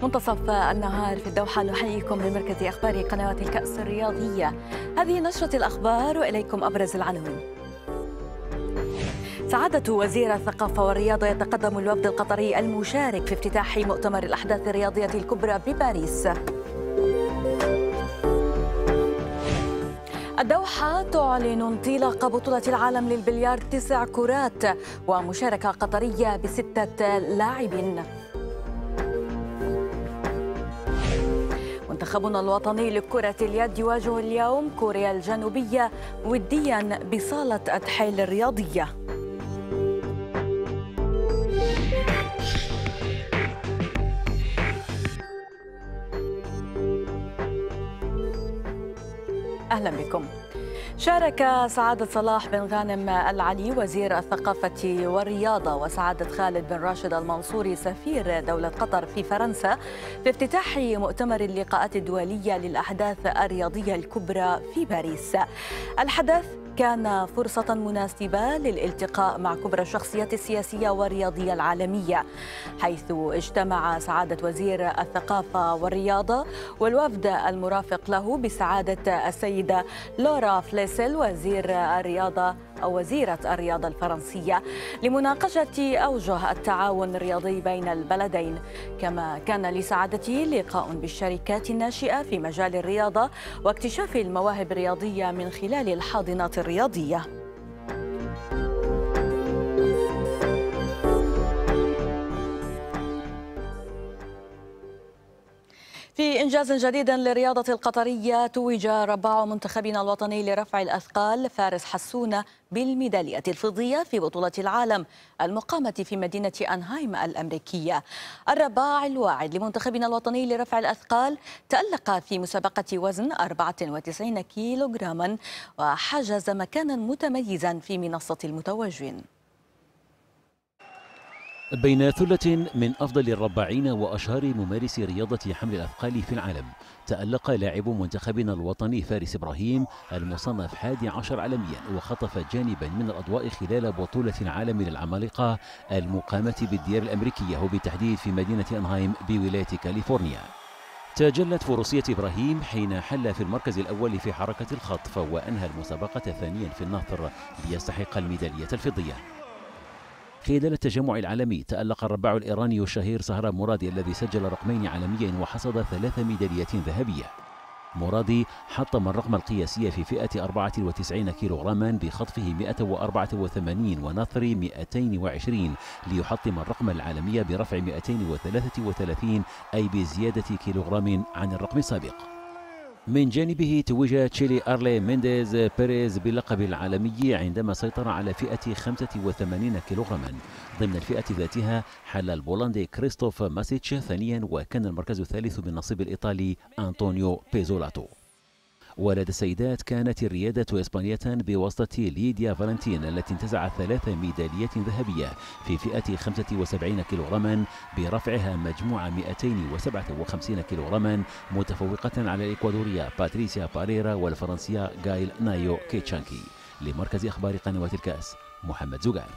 منتصف النهار في الدوحة، نحييكم من مركز أخبار قنوات الكأس الرياضية. هذه نشرة الأخبار وإليكم أبرز العناوين. سعادة وزير الثقافة والرياضة يتقدم الوفد القطري المشارك في افتتاح مؤتمر الأحداث الرياضية الكبرى بباريس. الدوحة تعلن انطلاق بطولة العالم للبلياردو 9 كرات ومشاركة قطرية ب6 لاعبين. منتخبنا الوطني لكرة اليد يواجه اليوم كوريا الجنوبية وديا بصالة أدحيل الرياضية. أهلا بكم. شارك سعادة صلاح بن غانم العلي وزير الثقافة والرياضة وسعادة خالد بن راشد المنصوري سفير دولة قطر في فرنسا في افتتاح مؤتمر اللقاءات الدولية للأحداث الرياضية الكبرى في باريس. الحدث كان فرصة مناسبة للالتقاء مع كبرى الشخصيات السياسية والرياضية العالمية، حيث اجتمع سعادة وزير الثقافة والرياضة والوفد المرافق له بسعادة السيدة لورا فليسل وزيرة الرياضة الفرنسية لمناقشة أوجه التعاون الرياضي بين البلدين، كما كان لسعادته لقاء بالشركات الناشئة في مجال الرياضة واكتشاف المواهب الرياضية من خلال الحاضنات الرياضية. في إنجاز جديد للرياضة القطرية، توج رباع منتخبنا الوطني لرفع الأثقال فارس حسونة بالميدالية الفضية في بطولة العالم المقامة في مدينة أنهايم الأمريكية. الرباع الواعد لمنتخبنا الوطني لرفع الأثقال تألق في مسابقة وزن 94 كيلوغراما وحجز مكانا متميزا في منصة المتوجين. بين ثلة من أفضل الرباعين وأشهر ممارسي رياضة حمل الأثقال في العالم، تألق لاعب منتخبنا الوطني فارس إبراهيم المصنف 11 عالميا وخطف جانبا من الأضواء خلال بطولة العالم للعمالقة المقامة بالديار الأمريكية وبالتحديد في مدينة أنهايم بولاية كاليفورنيا. تجلت فروسية إبراهيم حين حل في المركز الأول في حركة الخطف وأنهى المسابقة ثانيا في النثر ليستحق الميدالية الفضية. خلال التجمع العالمي تألق الرباع الإيراني الشهير سهراب مرادي الذي سجل رقمين عالميين وحصد 3 ميداليات ذهبية. مرادي حطم الرقم القياسي في فئة 94 كيلوغراما بخطفه 184 ونثر 220 ليحطم الرقم العالمي برفع 233 أي بزيادة كيلوغرام عن الرقم السابق. من جانبه توج تشيلي أرلي مينديز بيريز باللقب العالمي عندما سيطر على فئة 85 كيلوغراما. ضمن الفئة ذاتها حل البولندي كريستوف ماسيتش ثانيا وكان المركز الثالث من نصيب الإيطالي أنطونيو بيزولاتو. ولدى السيدات كانت الريادة إسبانية بواسطة ليديا فالنتين التي انتزعت 3 ميداليات ذهبية في فئة 75 كيلوغراما برفعها مجموع 257 كيلوغراما متفوقة على الإكوادورية باتريسيا باريرا والفرنسية غايل نايو كيتشانكي. لمركز أخبار قنوات الكأس، محمد زغال.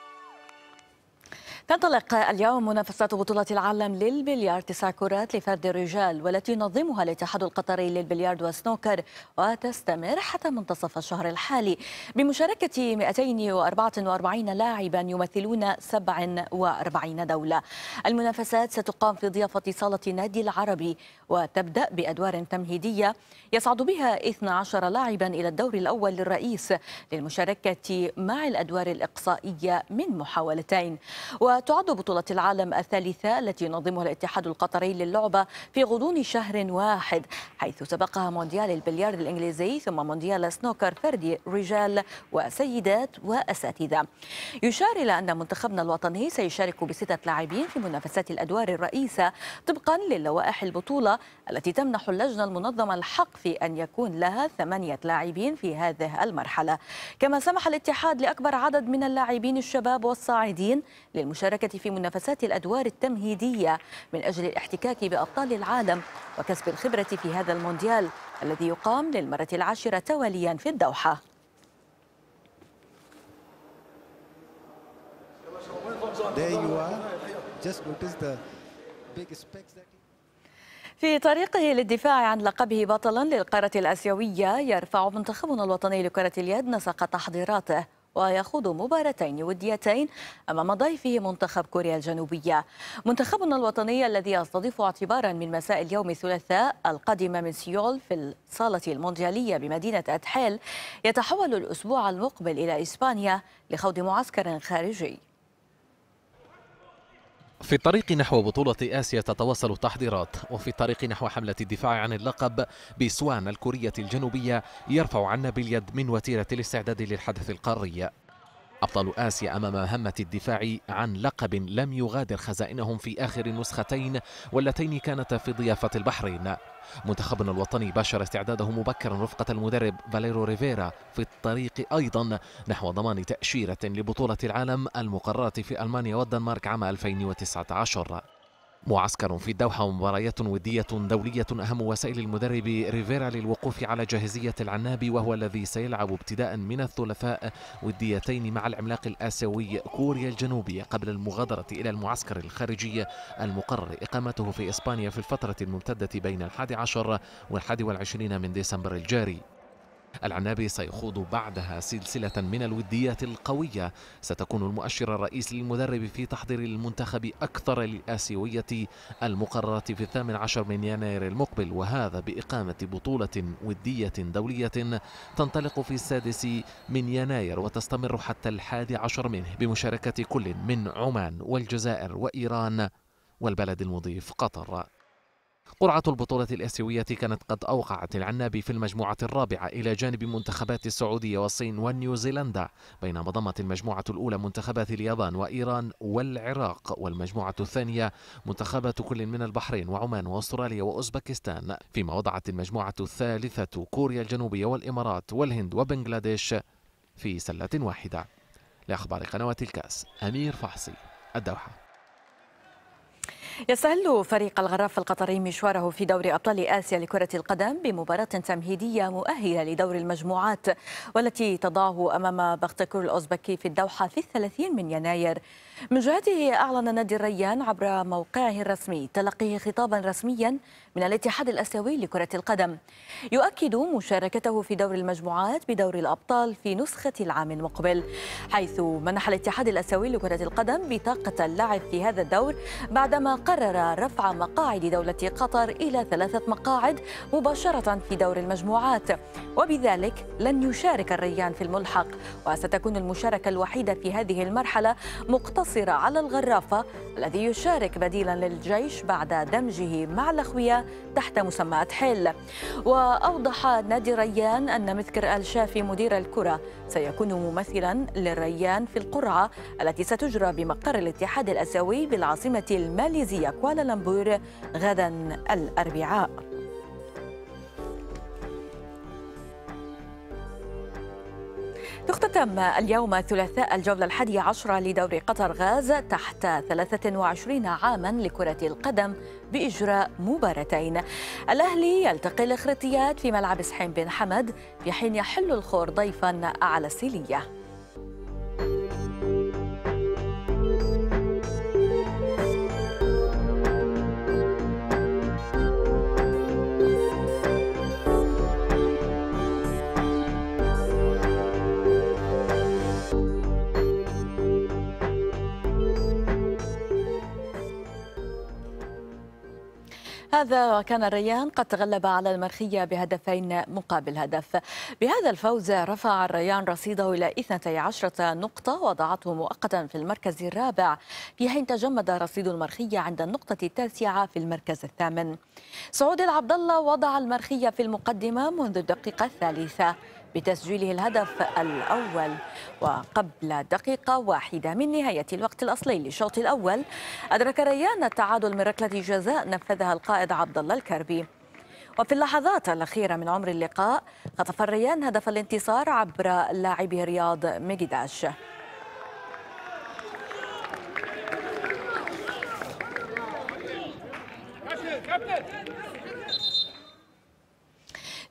تنطلق اليوم منافسات بطولة العالم للبلياردو 9 كرات لفرد الرجال والتي ينظمها الاتحاد القطري للبلياردو والسنوكر، وتستمر حتى منتصف الشهر الحالي بمشاركة 244 لاعبا يمثلون 47 دولة. المنافسات ستقام في ضيافة صالة النادي العربي وتبدأ بأدوار تمهيدية يصعد بها 12 لاعبا إلى الدور الأول للرئيس للمشاركة مع الأدوار الإقصائية من محاولتين. وتعد بطولة العالم الثالثة التي ينظمها الاتحاد القطري للعبة في غضون شهر واحد، حيث سبقها مونديال البلياردو الإنجليزي ثم مونديال السنوكر فردي رجال وسيدات وأساتذة. يشار إلى أن منتخبنا الوطني سيشارك ب6 لاعبين في منافسات الأدوار الرئيسة طبقا للوائح البطولة التي تمنح اللجنة المنظمة الحق في أن يكون لها 8 لاعبين في هذه المرحلة. كما سمح الاتحاد لأكبر عدد من اللاعبين الشباب والصاعدين للمشاركة في منافسات الأدوار التمهيدية من أجل الاحتكاك بأبطال العالم وكسب الخبرة في هذا المونديال الذي يقام للمرة العاشرة تواليا في الدوحة. There you are. Just notice the big specs that في طريقه للدفاع عن لقبه بطلا للقارة الآسيوية، يرفع منتخبنا الوطني لكرة اليد نسق تحضيراته ويخوض مباراتين وديتين أمام ضيفه منتخب كوريا الجنوبية. منتخبنا الوطني الذي يستضيف اعتبارا من مساء اليوم الثلاثاء القادم من سيول في الصالة المونديالية بمدينة أدحيل، يتحول الأسبوع المقبل إلى إسبانيا لخوض معسكر خارجي. في الطريق نحو بطولة آسيا تتواصل التحضيرات، وفي الطريق نحو حملة الدفاع عن اللقب بسوان الكورية الجنوبية يرفع عنا باليد من وتيرة الاستعداد للحدث القاري. أبطال آسيا أمام مهمة الدفاع عن لقب لم يغادر خزائنهم في آخر نسختين واللتين كانتا في ضيافة البحرين. منتخبنا الوطني باشر استعداده مبكرا رفقة المدرب فاليرو ريفيرا في الطريق أيضا نحو ضمان تأشيرة لبطولة العالم المقررة في ألمانيا والدنمارك عام 2019. معسكر في الدوحة ومباريات ودية دولية أهم وسائل المدرب ريفيرا للوقوف على جاهزية العناب، وهو الذي سيلعب ابتداء من الثلاثاء وديتين مع العملاق الآسيوي كوريا الجنوبية قبل المغادرة إلى المعسكر الخارجي المقرر إقامته في إسبانيا في الفترة الممتدة بين 11 و21 من ديسمبر الجاري. العنابي سيخوض بعدها سلسلة من الوديات القوية ستكون المؤشر الرئيسي للمدرب في تحضير المنتخب أكثر للآسيوية المقررة في 18 من يناير المقبل، وهذا بإقامة بطولة ودية دولية تنطلق في 6 من يناير وتستمر حتى 11 منه بمشاركة كل من عمان والجزائر وإيران والبلد المضيف قطر. قرعة البطولة الآسيوية كانت قد أوقعت العنابي في المجموعة الرابعة إلى جانب منتخبات السعودية والصين ونيوزيلندا، بينما ضمت المجموعة الأولى منتخبات اليابان وإيران والعراق، والمجموعة الثانية منتخبات كل من البحرين وعمان وأستراليا وأوزبكستان، فيما وضعت المجموعة الثالثة كوريا الجنوبية والإمارات والهند وبنغلاديش في سلة واحدة. لأخبار قنوات الكاس، أمير فحصي، الدوحة. يستهل فريق الغراف القطري مشواره في دوري أبطال آسيا لكرة القدم بمباراة تمهيدية مؤهلة لدور المجموعات، والتي تضعه أمام بختكور الأوزبكي في الدوحة في 30 من يناير. من جهته أعلن نادي الريان عبر موقعه الرسمي تلقيه خطابا رسميا من الاتحاد الآسيوي لكرة القدم يؤكد مشاركته في دور المجموعات بدور الأبطال في نسخة العام المقبل، حيث منح الاتحاد الآسيوي لكرة القدم بطاقة اللعب في هذا الدور بعدما قرر رفع مقاعد دولة قطر إلى 3 مقاعد مباشرة في دور المجموعات، وبذلك لن يشارك الريان في الملحق، وستكون المشاركة الوحيدة في هذه المرحلة مقتصرة على الغرافة الذي يشارك بديلا للجيش بعد دمجه مع الأخوية تحت مسمى أدحيل. وأوضح نادي الريان أن مسكر الشافي مدير الكرة سيكون ممثلا للريان في القرعة التي ستجرى بمقر الاتحاد الآسيوي بالعاصمة الماليزية كوالالمبور غدا الأربعاء. تختتم اليوم الثلاثاء الجولة 11 لدوري قطر غاز تحت 23 عاما لكرة القدم بإجراء مباراتين. الأهلي يلتقي الإخريطيات في ملعب سحيم بن حمد، في حين يحل الخور ضيفا على السيلية. هذا كان الريان قد تغلب على المرخية بهدفين مقابل هدف. بهذا الفوز رفع الريان رصيده إلى 12 نقطة وضعته مؤقتا في المركز الرابع، في حين تجمد رصيد المرخية عند النقطة التاسعة في المركز الثامن. سعود العبد الله وضع المرخية في المقدمة منذ الدقيقة الثالثة بتسجيله الهدف الأول، وقبل دقيقة واحدة من نهاية الوقت الأصلي للشوط الأول أدرك الريان التعادل من ركلة جزاء نفذها القائد عبد الله الكربي. وفي اللحظات الأخيرة من عمر اللقاء خطف الريان هدف الانتصار عبر لاعبه رياض ميجداش.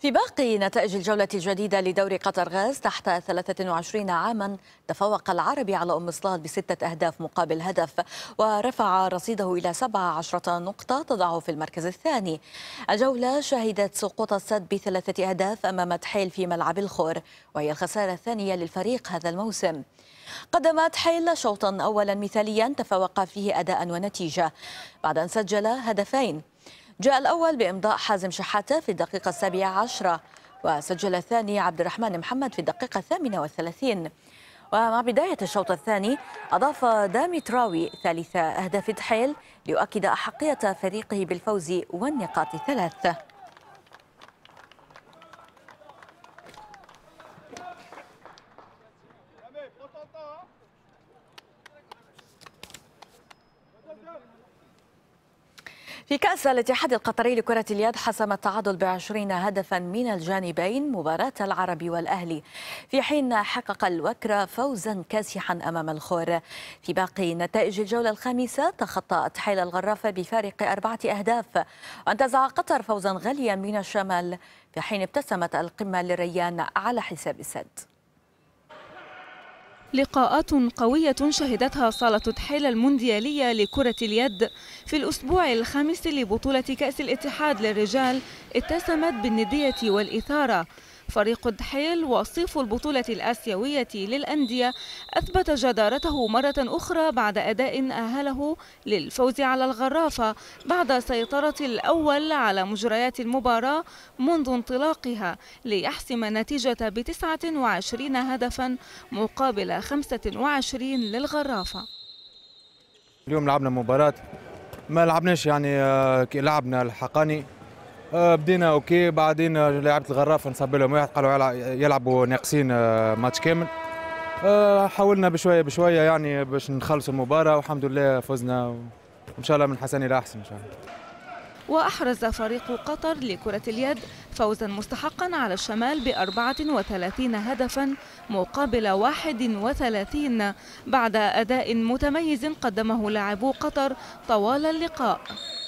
في باقي نتائج الجولة الجديدة لدوري قطر غاز تحت 23 عاما، تفوق العربي على أم صلال ب6 أهداف مقابل هدف، ورفع رصيده إلى 17 نقطة تضعه في المركز الثاني. الجولة شهدت سقوط السد ب3 أهداف أمام تحيل في ملعب الخور، وهي الخسارة الثانية للفريق هذا الموسم. قدم تحيل شوطا أولا مثاليا تفوق فيه أداء ونتيجة بعد أن سجل هدفين. جاء الأول بإمضاء حازم شحاتة في الدقيقة 17، وسجل الثاني عبد الرحمن محمد في الدقيقة 38. ومع بداية الشوط الثاني أضاف دامي تراوي ثالث أهداف تحيل ليؤكد أحقية فريقه بالفوز والنقاط 3. في كأس الاتحاد القطري لكرة اليد حسم التعادل ب20 هدفا من الجانبين مباراة العربي والأهلي، في حين حقق الوكرة فوزا كاسحا أمام الخور. في باقي نتائج الجولة الخامسة تخطى تحيل الغرافة بفارق 4 أهداف، وانتزع قطر فوزا غاليا من الشمال، في حين ابتسمت القمة للريان على حساب السد. لقاءات قوية شهدتها صالة تحيل المونديالية لكرة اليد في الأسبوع الخامس لبطولة كأس الاتحاد للرجال اتسمت بالندية والإثارة. فريق تحيل وصيف البطولة الآسيوية للأندية أثبت جدارته مرة أخرى بعد أداء أهله للفوز على الغرافة بعد سيطرة الأول على مجريات المباراة منذ انطلاقها، ليحسم نتيجة ب29 هدفا مقابل 25 للغرافة. اليوم لعبنا مباراة ما لعبناش يعني لعبنا الحقاني، بدينا اوكي، بعدين لعبة الغرافة نصب لهم واحد قالوا يلعبوا ناقصين ماتش كامل. حاولنا بشوية بشوية يعني باش نخلصوا المباراة، والحمد لله فزنا، وإن شاء الله من حسن إلى أحسن إن شاء الله. وأحرز فريق قطر لكرة اليد فوزا مستحقا على الشمال ب34 هدفا مقابل 31 بعد أداء متميز قدمه لاعبو قطر طوال اللقاء.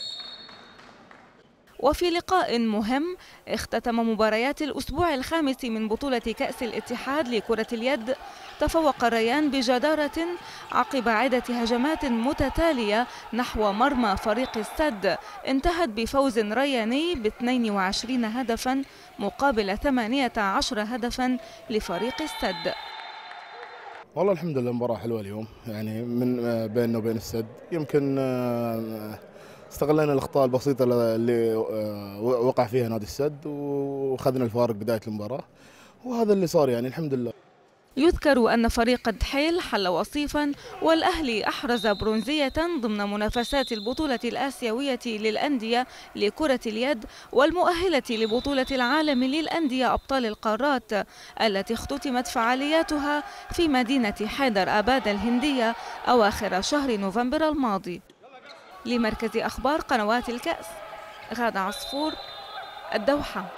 وفي لقاء مهم اختتم مباريات الأسبوع الخامس من بطولة كأس الاتحاد لكرة اليد، تفوق الريان بجدارة عقب عدة هجمات متتالية نحو مرمى فريق السد انتهت بفوز رياني ب22 هدفا مقابل 18 هدفا لفريق السد. والله الحمد لله مباراة حلوة اليوم، يعني من بيننا وبين السد. يمكن استغلينا الاخطاء البسيطه اللي وقع فيها نادي السد، واخذنا الفارق بدايه المباراه، وهذا اللي صار يعني الحمد لله. يذكر أن فريق تحيل حل وصيفا والأهلي أحرز برونزية ضمن منافسات البطولة الآسيوية للأندية لكرة اليد والمؤهلة لبطولة العالم للأندية أبطال القارات التي اختتمت فعالياتها في مدينة حيدر آباد الهندية أواخر شهر نوفمبر الماضي. لمركز أخبار قنوات الكأس، غادة عصفور، الدوحة.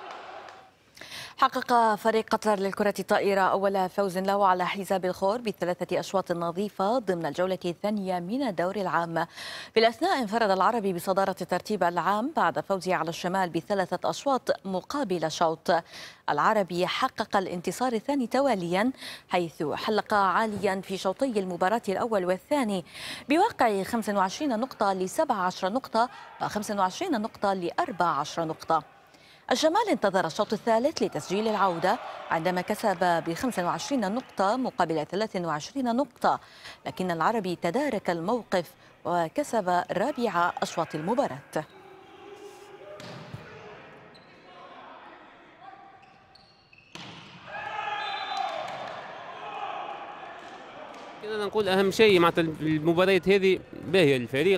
حقق فريق قطر للكرة الطائرة أول فوز له على حساب الخور ب3 أشواط نظيفة ضمن الجولة الثانية من الدوري العام. في الأثناء انفرد العربي بصدارة الترتيب العام بعد فوزه على الشمال ب3 أشواط مقابل شوط. العربي حقق الانتصار الثاني تواليا، حيث حلق عاليا في شوطي المباراة الأول والثاني بواقع 25 نقطة ل17 نقطة و25 نقطة ل14 نقطة. الشمال انتظر الشوط الثالث لتسجيل العودة عندما كسب ب25 نقطة مقابل 23 نقطة، لكن العربي تدارك الموقف وكسب رابع أشواط المباراة. نقول أهم شيء مع المباريات هذه باهية للفريق،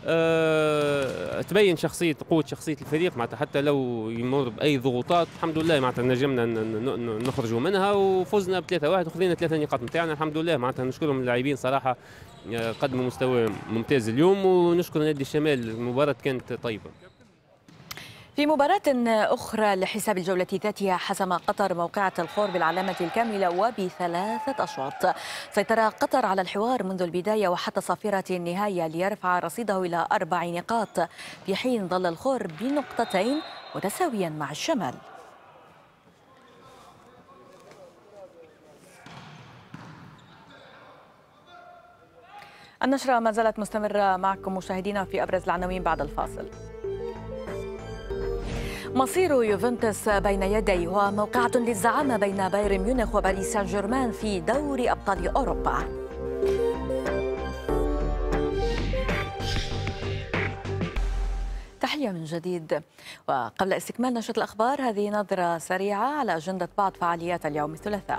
تبين قوة شخصية الفريق، معناتها حتى لو يمر بأي ضغوطات الحمد لله معناتها نجمنا نخرجوا منها وفزنا ب3-1 وخذينا 3 نقاط نتاعنا الحمد لله. معناتها نشكرهم اللاعبين صراحة، قدموا مستوى ممتاز اليوم، ونشكر نادي الشمال، المباراة كانت طيبة. في مباراة أخرى لحساب الجولة ذاتها حسم قطر موقعة الخور بالعلامة الكاملة وب3 أشواط. سيطر قطر على الحوار منذ البداية وحتى صافرة النهاية ليرفع رصيده إلى 4 نقاط، في حين ظل الخور ب2 نقطتين متساويا مع الشمال. النشرة ما زالت مستمرة معكم مشاهدينا في أبرز العناوين بعد الفاصل. مصير يوفنتوس بين يديه وموقعة للزعامة بين بايرن ميونخ وباريس سان جيرمان في دوري أبطال أوروبا. تحية من جديد. وقبل استكمال نشرة الأخبار هذه نظرة سريعة على أجندة بعض فعاليات اليوم الثلاثاء.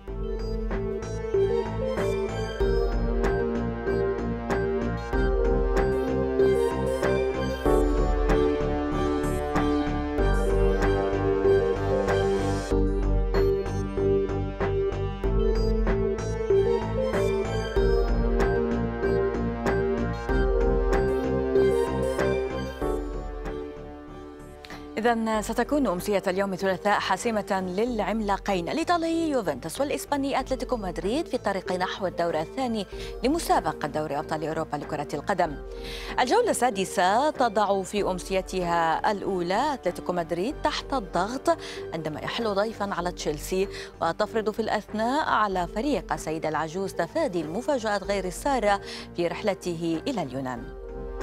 إذن ستكون أمسية اليوم الثلاثاء حاسمة للعملاقين الإيطالي يوفنتوس والإسباني أتلتيكو مدريد في الطريق نحو الدور الثاني لمسابقة دوري أبطال أوروبا لكرة القدم. الجولة السادسة تضع في أمسيتها الأولى أتلتيكو مدريد تحت الضغط عندما يحل ضيفا على تشيلسي، وتفرض في الأثناء على فريق سيد العجوز تفادي المفاجآت غير السارة في رحلته إلى اليونان.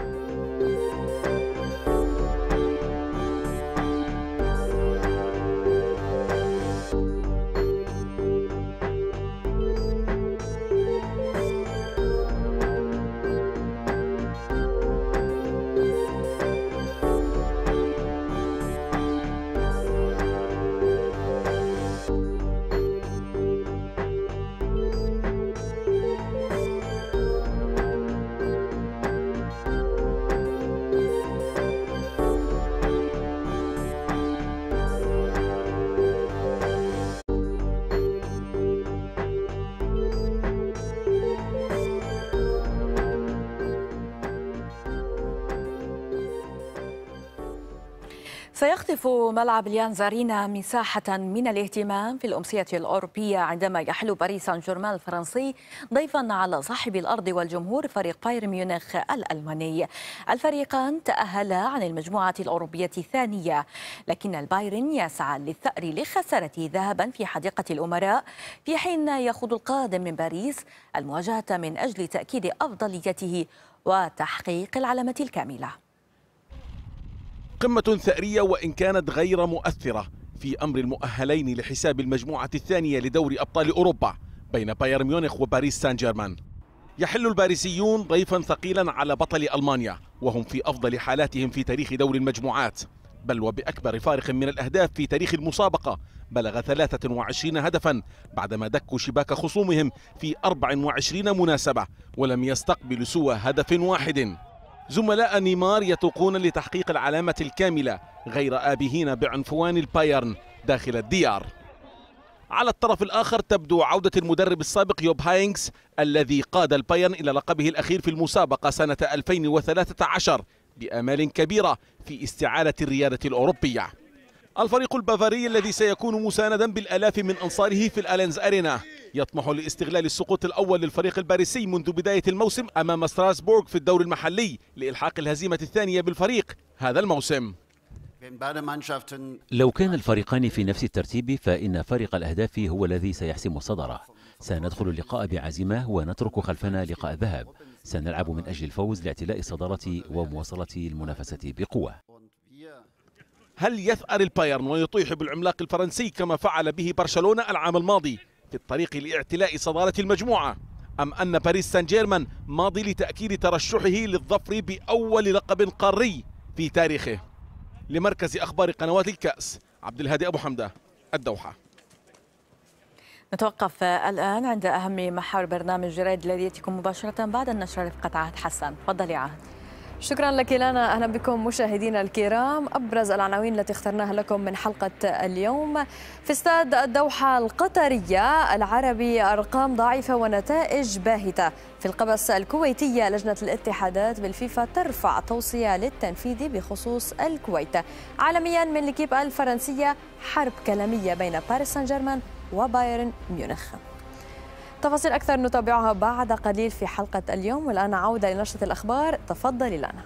سيخطف ملعب اليانز أرينا مساحة من الاهتمام في الأمسية الأوروبية عندما يحل باريس سان جيرمان الفرنسي ضيفا على صاحب الأرض والجمهور فريق بايرن ميونخ الألماني. الفريقان تأهلا عن المجموعة الأوروبية الثانية، لكن البايرن يسعى للثأر لخسارته ذهبا في حديقة الأمراء، في حين يخوض القادم من باريس المواجهة من أجل تأكيد أفضليته وتحقيق العلامة الكاملة. قمة ثأرية وإن كانت غير مؤثرة في أمر المؤهلين لحساب المجموعة الثانية لدوري أبطال أوروبا بين بايرن ميونخ وباريس سان جيرمان. يحل الباريسيون ضيفا ثقيلا على بطل ألمانيا، وهم في أفضل حالاتهم في تاريخ دوري المجموعات، بل وبأكبر فارق من الأهداف في تاريخ المسابقة، بلغ 23 هدفا بعدما دكوا شباك خصومهم في 24 مناسبة ولم يستقبلوا سوى هدف واحد. زملاء نيمار يتوقون لتحقيق العلامة الكاملة غير آبهين بعنفوان البايرن داخل الديار. على الطرف الآخر تبدو عودة المدرب السابق يوب هاينكس الذي قاد البايرن إلى لقبه الأخير في المسابقة سنة 2013 بآمال كبيرة في استعادة الريادة الأوروبية. الفريق البافاري الذي سيكون مساندا بالآلاف من أنصاره في الألينز أرينا يطمح لاستغلال السقوط الأول للفريق الباريسي منذ بداية الموسم أمام ستراسبورغ في الدور المحلي لإلحاق الهزيمة الثانية بالفريق هذا الموسم. لو كان الفريقان في نفس الترتيب فإن فارق الأهداف هو الذي سيحسم الصدارة. سندخل اللقاء بعزيمة ونترك خلفنا لقاء الذهاب. سنلعب من أجل الفوز لاعتلاء الصدارة ومواصلة المنافسة بقوة. هل يثأر البايرن ويطيح بالعملاق الفرنسي كما فعل به برشلونة العام الماضي في الطريق لاعتلاء صدارة المجموعة، أم أن باريس سان جيرمان ماضي لتأكيد ترشحه للظفر بأول لقب قاري في تاريخه؟ لمركز أخبار قنوات الكأس، عبد الهادي أبو حمدة، الدوحة. نتوقف الآن عند أهم محاور برنامج جريد الذي يأتيكم مباشرة بعد النشرة رفقة عهد حسن. تفضلي عهد. شكرا لك لانا. أهلا بكم مشاهدينا الكرام. أبرز العناوين التي اخترناها لكم من حلقة اليوم: في استاد الدوحة القطرية العربي أرقام ضعيفة ونتائج باهتة. في القبس الكويتية لجنة الاتحادات بالفيفا ترفع توصية للتنفيذ بخصوص الكويت. عالميا من الكيب الفرنسية حرب كلامية بين باريس سان جيرمان وبايرن ميونخ. تفاصيل أكثر نتابعها بعد قليل في حلقة اليوم، والآن عودة لنشرة الأخبار. تفضلي لنا.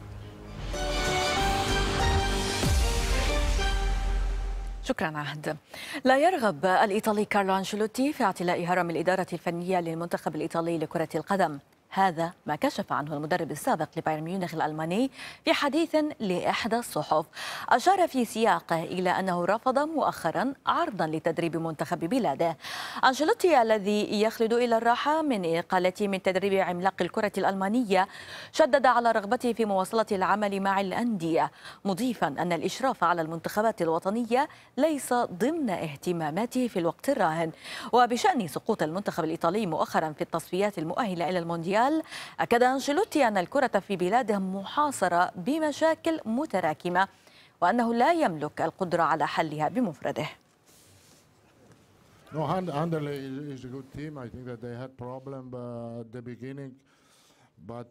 شكرا عهد. لا يرغب الإيطالي كارلو أنشيلوتي في اعتلاء هرم الإدارة الفنية للمنتخب الإيطالي لكرة القدم. هذا ما كشف عنه المدرب السابق لبايرن ميونخ الألماني في حديث لإحدى الصحف. أشار في سياقه إلى أنه رفض مؤخرا عرضا لتدريب منتخب بلاده. أنشيلوتي الذي يخلد إلى الراحة من إقالته من تدريب عملاق الكرة الألمانية شدد على رغبته في مواصلة العمل مع الأندية، مضيفا أن الإشراف على المنتخبات الوطنية ليس ضمن اهتماماته في الوقت الراهن. وبشأن سقوط المنتخب الإيطالي مؤخرا في التصفيات المؤهلة إلى المونديال، أكد أنشيلوتي أن الكرة في بلاده محاصرة بمشاكل متراكمة وأنه لا يملك القدرة على حلها بمفرده. is a good team. I think that they had problem at the beginning, but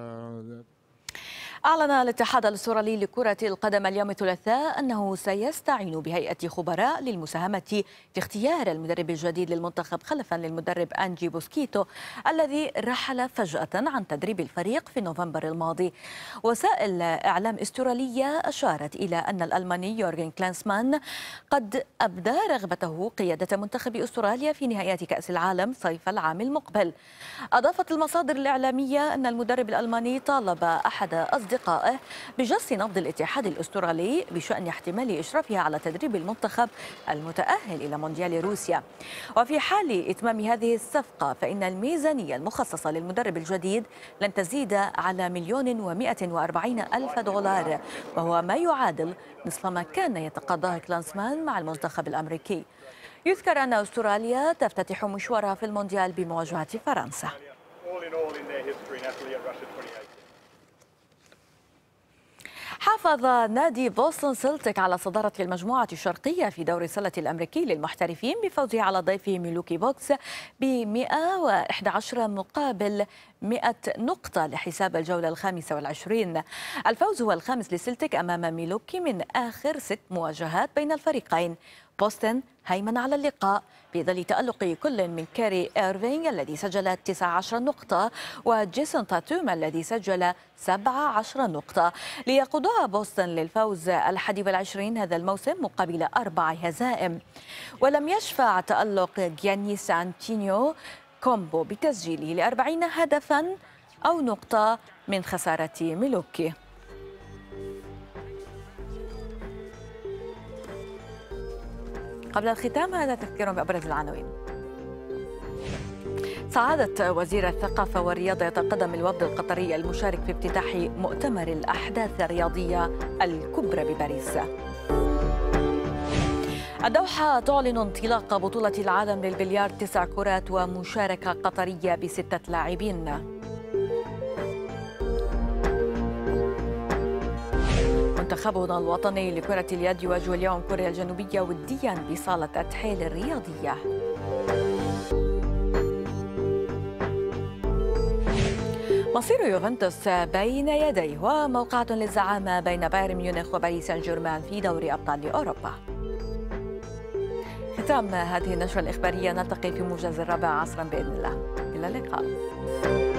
أعلن الاتحاد الأسترالي لكرة القدم اليوم الثلاثاء أنه سيستعين بهيئة خبراء للمساهمة في اختيار المدرب الجديد للمنتخب خلفا للمدرب أنجي بوسكيتو الذي رحل فجأة عن تدريب الفريق في نوفمبر الماضي. وسائل إعلام أسترالية أشارت إلى أن الألماني يورغن كلانسمان قد أبدى رغبته قيادة منتخب أستراليا في نهائيات كأس العالم صيف العام المقبل. أضافت المصادر الإعلامية أن المدرب الألماني طالب أحد أصدقائه بجس نبض الاتحاد الأسترالي بشأن احتمال إشرافها على تدريب المنتخب المتأهل إلى مونديال روسيا. وفي حال إتمام هذه الصفقة فإن الميزانية المخصصة للمدرب الجديد لن تزيد على $1,140,000 وهو ما يعادل نصف ما كان يتقاضاه كلانسمان مع المنتخب الأمريكي. يذكر أن أستراليا تفتتح مشوارها في المونديال بمواجهة فرنسا. حافظ نادي بوسطن سيلتيك على صدارة المجموعة الشرقية في دوري السلة الأمريكي للمحترفين بفوزه على ضيفه ميلوكي بوكس ب111 مقابل 100 نقطة لحساب الجولة 25. الفوز هو الخامس لسيلتيك أمام ميلوكي من آخر 6 مواجهات بين الفريقين. بوسطن هيمن على اللقاء بظل تألق كل من كاري إيرفينغ الذي سجل 19 نقطة وجيسون تاتوم الذي سجل 17 نقطة ليقودها بوسطن للفوز 21 هذا الموسم مقابل 4 هزائم. ولم يشفع تألق جياني سانتينيو كومبو بتسجيله ل40 هدفا أو نقطة من خسارة ميلوكي. قبل الختام هذا تذكير بأبرز العناوين. سعادة وزير الثقافة والرياضة يتقدم الوفد القطري المشارك في افتتاح مؤتمر الأحداث الرياضية الكبرى بباريس. الدوحة تعلن انطلاق بطولة العالم للبلياردو 9 كرات ومشاركة قطرية ب6 لاعبين. منتخبنا الوطني لكرة اليد يواجه اليوم كوريا الجنوبية وديا بصالة أتحيل الرياضية. مصير يوفنتوس بين يديه وموقعة للزعامة بين بايرن ميونخ وباريس سان جيرمان في دوري أبطال أوروبا. ختام هذه النشرة الإخبارية، نلتقي في موجز 4 عصرا بإذن الله. إلى اللقاء.